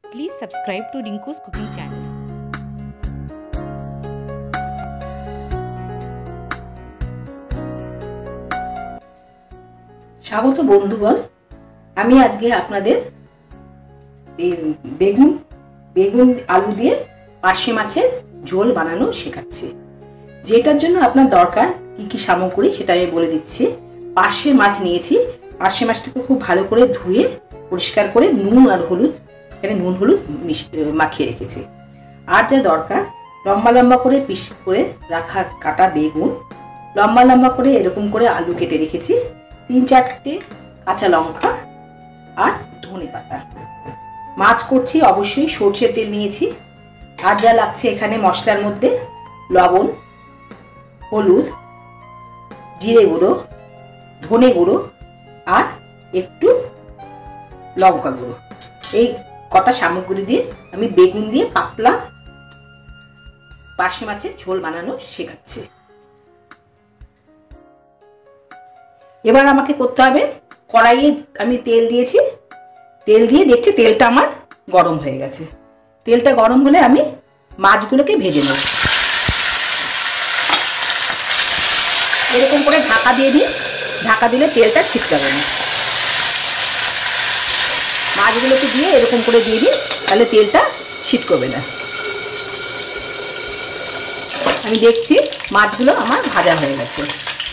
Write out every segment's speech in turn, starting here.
Please subscribe to Rinku's cooking channel. স্বাগত বন্ধুগণ, আমি আজকে আপনাদের এই বেগুন আলু দিয়ে পার্শে মাছের ঝোল বানানো শেখাচ্ছি। যেটার জন্য আপনার দরকার কি কি সামগ্রী সেটা আমি বলে দিচ্ছি। পার্শে মাছ নিয়েছি। পার্শে মাছটাকে খুব ভালো করে ধুয়ে পরিষ্কার করে নুন আর হলুদ, এখানে নুন হলুদ মাখিয়ে রেখেছি। আর যা দরকার, লম্বা লম্বা করে পিস করে রাখা কাটা বেগুন, লম্বা লম্বা করে এরকম করে আলু কেটে রেখেছি, 3-4টে কাঁচা লঙ্কা আর ধনে পাতা। মাছ করছি অবশ্যই সরষের তেল নিয়েছি। আর যা লাগছে এখানে মশলার মধ্যে লবণ, হলুদ, জিরে গুঁড়ো, ধনে গুঁড়ো আর একটু লঙ্কা গুঁড়ো। এই কটা সামগ্রী দিয়ে আমি বেগুন দিয়ে পাতলা পার্শে মাছের ঝোল বানানো শেখাচ্ছি। এবার আমাকে করতে হবে, কড়াইয়ে আমি তেল দিয়েছি। তেল দিয়ে দেখছি তেলটা আমার গরম হয়ে গেছে। তেলটা গরম হলে আমি মাছগুলোকে ভেজে নেব। এরকম করে ঢাকা দিয়ে দিই। ঢাকা দিলে তেলটা ছিটকাবে না। মাছগুলোকে দিয়ে এরকম করে দিয়ে দিই, তাহলে তেলটা ছিটকবে না। আমি দেখছি মাছগুলো আমার ভাজা হয়ে গেছে।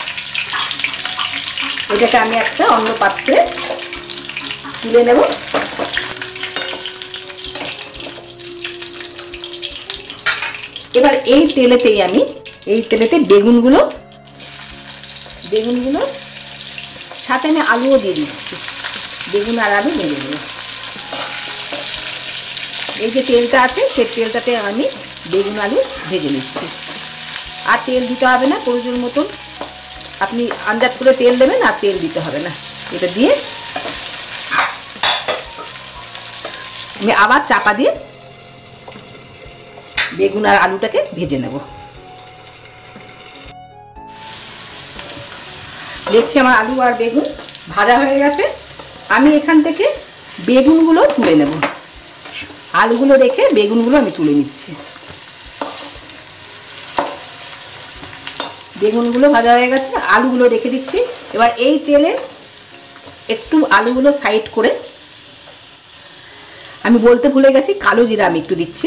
এটাকে আমি একটা অন্য পাত্রে তুলে নেব। এবার এই তেলেতে বেগুনগুলো সাথে আমি আলুও দিয়ে দিচ্ছি। বেগুন আর আলু ভেজে দেবো। এই যে তেলটা আছে সেই তেলটাতে আমি বেগুন আলু ভেজে নিচ্ছি। আর তেল দিতে হবে না, প্রয়োজন মতন আপনি আন্দাজ করে তেল দেবেন, আর তেল দিতে হবে না। এটা দিয়ে আমি আবার চাপা দিয়ে বেগুন আর আলুটাকে ভেজে নেব। দেখছি আমার আলু আর বেগুন ভাজা হয়ে গেছে। আমি এখান থেকে বেগুনগুলো তুলে নেব। আলুগুলো রেখে বেগুনগুলো আমি তুলে নিচ্ছি। বেগুনগুলো ভাজা হয়ে গেছে, আলুগুলো রেখে দিচ্ছি। এবার এই তেলে একটু আলুগুলো সাইড করে, আমি বলতে ভুলে গেছি, কালো জিরা আমি একটু দিচ্ছি।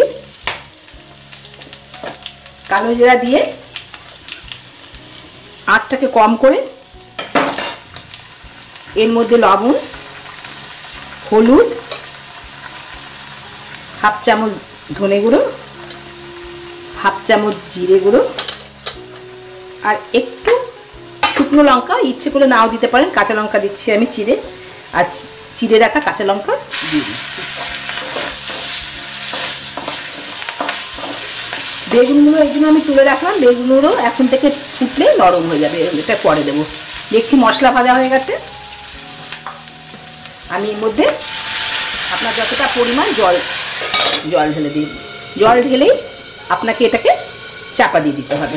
কালো জিরা দিয়ে আঁচটাকে কম করে এর মধ্যে লবণ, হলুদ, হাফ চামচ ধনে গুঁড়ো, হাফ চামচ জিরে গুঁড়ো আর একটু শুকনো লঙ্কা, ইচ্ছে করে নাও দিতে পারেন। কাঁচা লঙ্কা দিচ্ছি আমি চিড়ে, আর চিড়ে রাখা কাঁচা লঙ্কা দিয়ে দিচ্ছি। বেগুনগুলো এই জন্য আমি তুলে রাখলাম। বেগুনগুলো এখন থেকে ফুটলে নরম হয়ে যাবে, এটা পরে দেবো। দেখছি মশলা ভাজা হয়ে গেছে। আমি এর মধ্যে আপনার যতটা পরিমাণ জল ঢেলে দিই। জল ঢেলেই আপনাকে এটাকে চাপা দিয়ে দিতে হবে।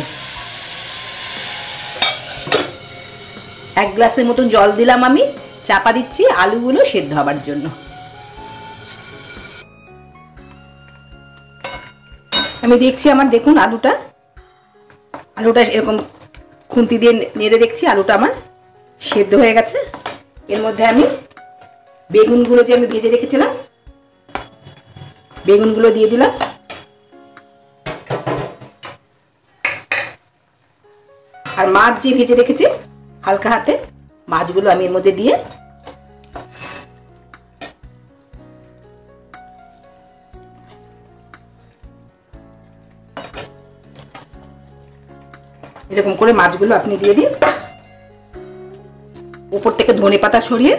1 গ্লাসের মতন জল দিলাম, আমি চাপা দিচ্ছি আলুগুলো সেদ্ধ হবার জন্য। আমি দেখছি আমার, দেখুন আলুটা এরকম খুন্তি দিয়ে নেড়ে দেখছি আলুটা আমার সেদ্ধ হয়ে গেছে। এর মধ্যে আমি বেগুনগুলো যে আমি ভেজে রেখেছিলাম, বেগুনগুলো দিয়ে দিলাম। আর মাছ যে ভেজে রেখেছি হালকা হাতে, মাছগুলো আমি এর মধ্যে দিয়ে এরকম করে মাছগুলো আপনি দিয়ে দিন। উপর থেকে ধনে পাতা ছড়িয়ে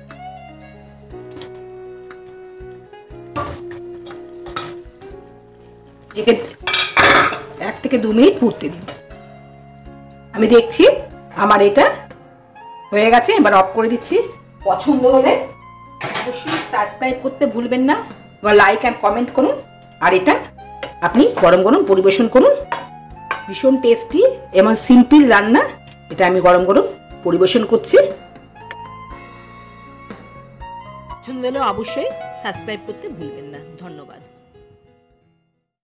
একে 1 থেকে 2 মিনিট ফুটতে দিন। আমি দেখছি আমার এটা হয়ে গেছে। এবার অফ করে দিচ্ছি। পছন্দ হলে অবশ্যই সাবস্ক্রাইব করতে ভুলবেন না, এবার লাইক আর কমেন্ট করুন। আর এটা আপনি গরম গরম পরিবেশন করুন। ভীষণ টেস্টি এবং সিম্পল রান্না। এটা আমি গরম গরম পরিবেশন করছি। পছন্দ হলে অবশ্যই সাবস্ক্রাইব করতে ভুলবেন না। ধন্যবাদ।